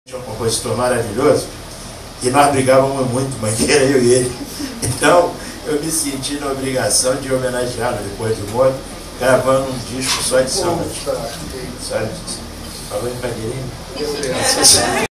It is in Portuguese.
É um compositor maravilhoso e nós brigávamos muito, Mangueira, eu e ele. Então eu me senti na obrigação de homenageá-lo depois de morto, gravando um disco só de samba. Sabe? Falou em Mangueirinho?